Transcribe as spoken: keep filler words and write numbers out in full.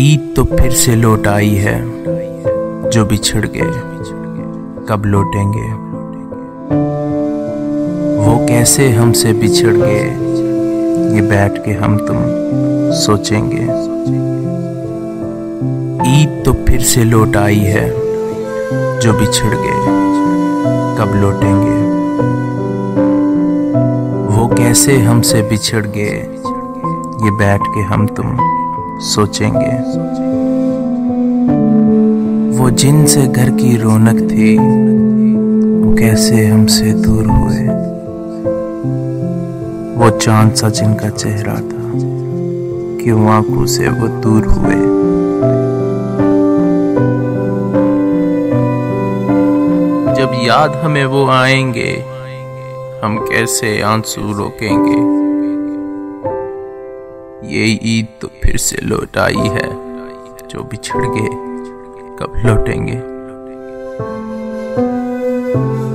ईद तो फिर से लौट आई है, जो बिछड़ गए कब लौटेंगे। वो कैसे हमसे बिछड़ गए, ये बैठ के हम तुम सोचेंगे। ईद तो फिर से लौट आई है, जो बिछड़ गए कब लौटेंगे। वो कैसे हमसे बिछड़ गए, ये बैठ के हम तुम सोचेंगे। वो जिनसे घर की रौनक थी, वो कैसे हमसे दूर हुए। वो चांद सा जिनका चेहरा था, क्यों आंखों से वो दूर हुए। जब याद हमें वो आएंगे, हम कैसे आंसू रोकेंगे। ये ईद तो फिर से लौट आई है, जो बिछड़ गए कब लौटेंगे।